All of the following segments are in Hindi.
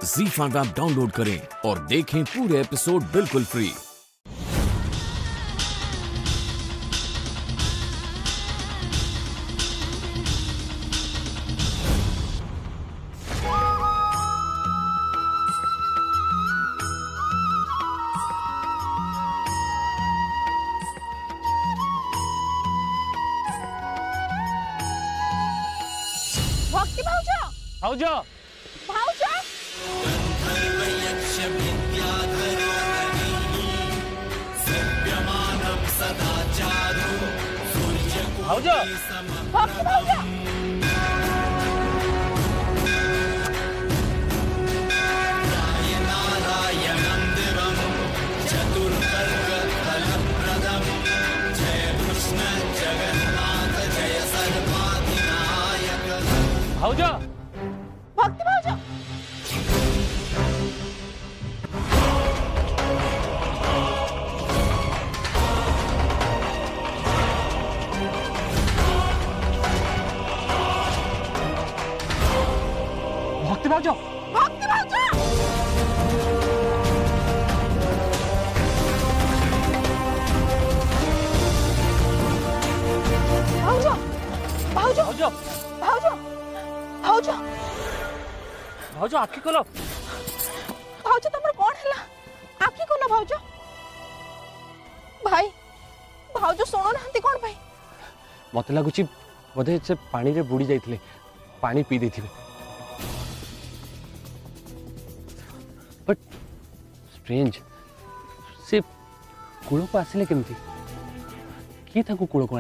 ZEE5 ऐप डाउनलोड करें और देखें पूरे एपिसोड बिल्कुल फ्री। भक्ति भाऊजा भाऊजा भाऊजा भाऊजा भक्ति भाऊजा भाऊजा भक्ति भाऊजा भक्ति भाऊजा भक्ति भाऊजा भाऊजा भाऊजा भाऊजा भाऊजा भाऊजा भाऊजा आखि खोल भाऊजा तमर कोन हला आखि कोन भाऊजा भाई भाऊजा सुनो नांती कोन भाई मत लगुच बोधे से पानी रे बुड़ी जाइथिले पानी पी देथिबे बट स्ट्रेंज से कूल को आसिले केमती की था कूल को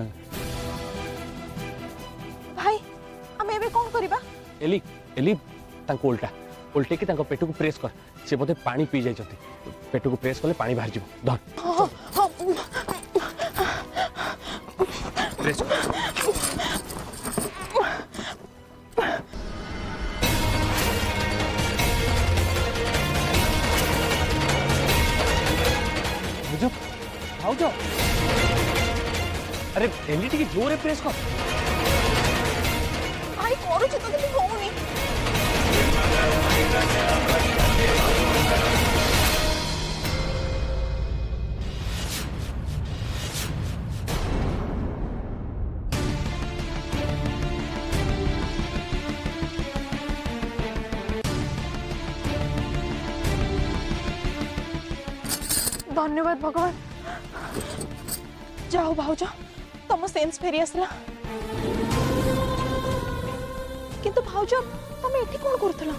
भाई हम एबे कोन करबा एली एली तांको उल्टा उल्टे की तांको पेट को प्रेस कर से बोधे पानी पी जाय जति पेट को प्रेस करले पानी बाहर जिवो धर प्रेस कर भाऊजा भाऊजा अरे एली टी जोरे प्रेस कर भाई करू छ तो किछ होउनी धन्यवाद भगवान जाओ भाऊजा तुम सेंस फेरी आसला किंतु भाऊजा तुम एठी कोन करथला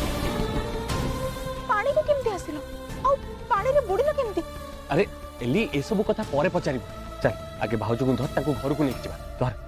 पानी को केमती आसिलो आ पानी रे बुडीला केमती अरे एली ए सब कथा परे पचारिबो चल आगे भाऊजो को धर ताको घर को लेके जिबा धर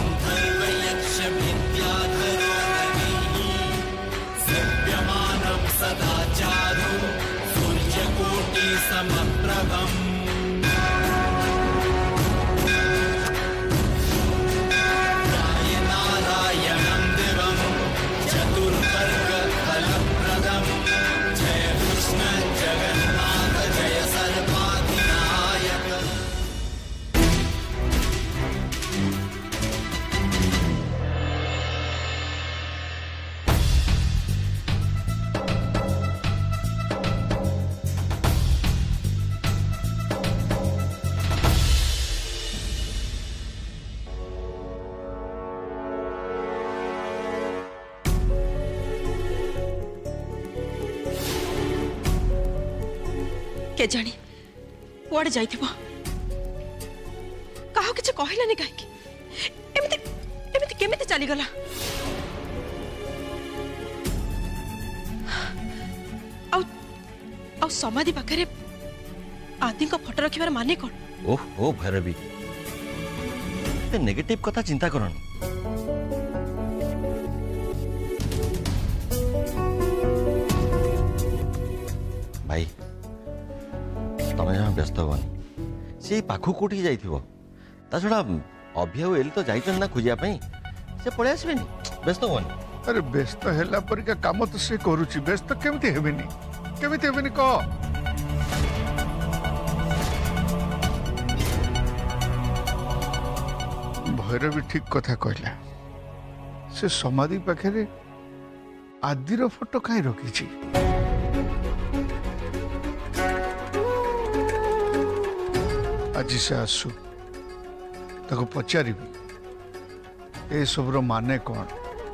के जानी कुआड़े जाइथिबो काहो किछ कहिलानी काहे एमिति एमिति केमिति चली गला आउ समाधि पाखरे आदि को फोटो रखिबार माने कोन ओहो भैरवी ते नेगेटिव कथा चिंता करन भाई तमें जहाँ व्यस्त हबनी से पाखु कोठी जाइथिबो ता छड़ा अभियाव एली तो जाइछन ना खोजिया पई से पळे आसबेनी व्यस्त हबनी अरे व्यस्त हैला परिका काम तो से करूची व्यस्त केमती हेबेनी कह भैरवी ठीक कथा कहला से समाधि पाखे आदिर फोटो कहीं रखी आज से आसू ताको पचारि ए सबुर माने कौन।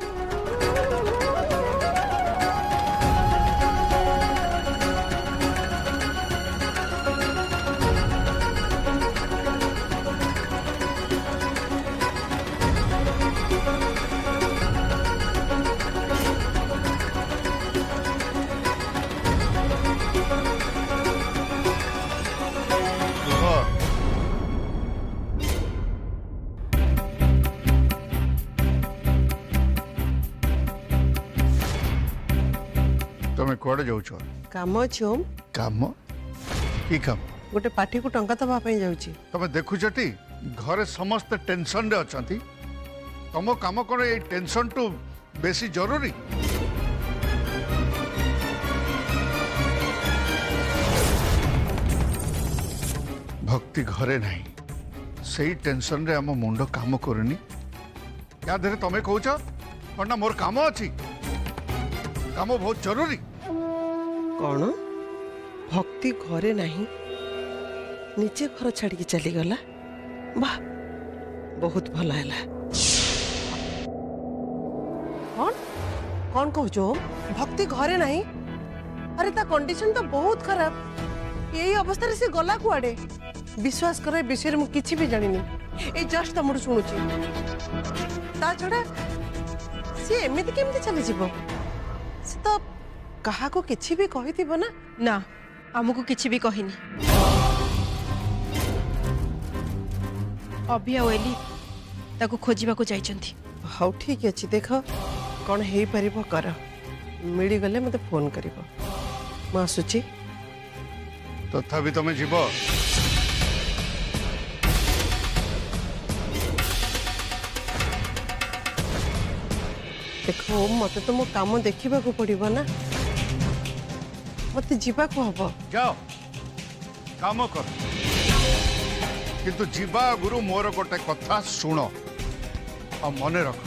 तुम्हें कौड़े जाऊछ? काम अछि ओम। काम की काम? गोटे पार्टी को टंका दबा पई जाउची। तुम्हें देखुछटी घरे समस्त टेंशन रे अछंती। तुम काम कर ए टेंशन टू बेसी जरूरी। भक्ति घरे नहीं सही टेंशन रे हम मुंड काम करनी। क्या धरे तुम्हें कहूछ कौन ना मोर काम अछि काम बहुत जरूरी। कौन भक्ति घरे नहीं निजे घर छाड़ी के चली गला। वाह बहुत भला है। कौन कौन कहूछ भक्ति घरे नहीं? अरे ता कंडीशन तो बहुत खराब। यही अवस्था से गला कुआडे विश्वास करे विषय में किसी भी जानिनी। ए जस्ट तुम शुणुची ता छड़ा सी एमिति केमति चली जीवो? से तो कहा को किसी भी कही थी ना? ना आमको किसी भी कहिनी। अभी आली ताको खोजिबा को जाइचंती। हाँ ठीक अच्छे देख कौन हो पार कर मिल गले मते फोन कर आसुची। तथापि तुम जीव देख मते तो मो काम देखा पड़ो ना मते जीवा को हबो। जाओ काम कर किंतु जीवा गुरु मोर गोटे कथा शुण और मन रख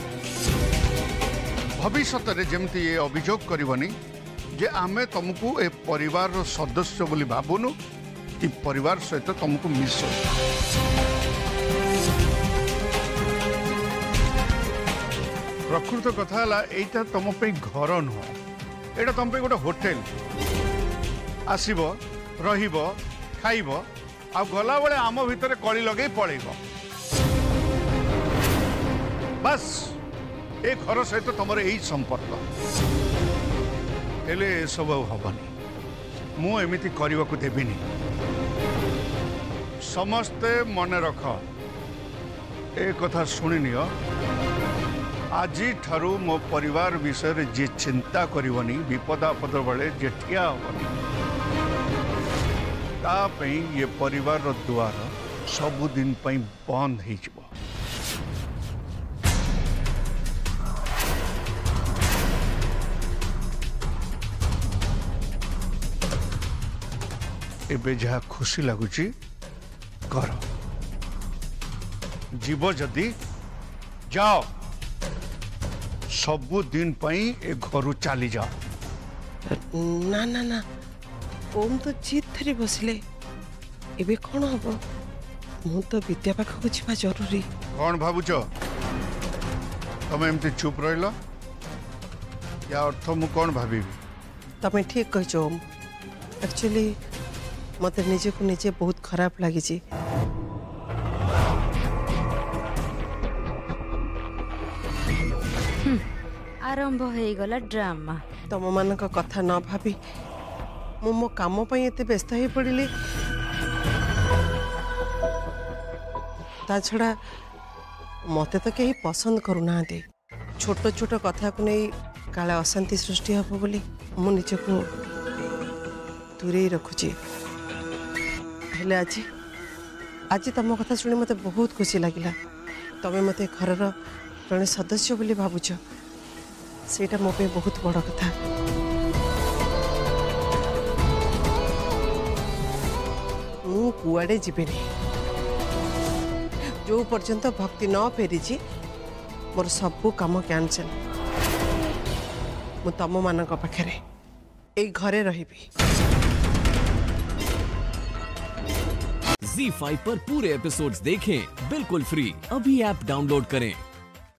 भविष्य रे जेमती ये अभियोग करबनी जे आमे तुमको ए परिवार रो सदस्य बोली भाबुनु कि परिवार सहित तुमको मिस। प्रकृत कथा एटा तुम पे घर नुह एटा तुम पे गोटे होटेल आसीबो रहिबो खाइबो आ गला बेले आम भितर कली लगे पड़ेब बस ए घर सहित तुम यही संपर्क हेले सब हबनी मु एमिति करने को देविनी। समस्ते मन रख ए कथा शुणी नियो आज ठारू मो परिवार विषय जे चिंता करनी विपद आपद बेले जे ठिया हबनी तापई ये परिवार रो द्वार सबुदिन पई बंद हो जिवो। एबे जहा खुशी लगुची कर जीव जदि जाओ सबु दिन पई ए घरु चली जाओ। ना ना ना ओम तो जीत धरी बसले एबे कौन हम मु तो विद्या पाख को जीवा जरूरी। कौन भावुच तुम एमती चुप रहिल या अर्थ मु कौन भाभी? तमें ठीक कह ओम एक्चुअली मते निजे को निजे बहुत खराब लगी। आरंभ हो गला ड्रामा। तम मान कथा न भाभी मु मो काम पई एते व्यस्त हो पड़िली। ता छड़ा मते तो कहीं पसंद करूना छोट छोट कथा को नहीं काले अशांति सृष्टि हम बोली मु निजको दूरे रखुची। हेले आज तुम कथा शुणी मते बहुत खुशी लगिला। तमें मते घर जड़े सदस्य बोली भावुच सेटा मो पे बहुत बड़ कथा। मु कुआडे जीवेनी जो पर्यंत भक्ति न फेरी मोर सबू काम कैंसल। मु तम मानक पाखरे ए घरे रहिबी। Z5 पर पूरे एपिसोड्स देखें बिल्कुल फ्री। अभी ऐप डाउनलोड करें।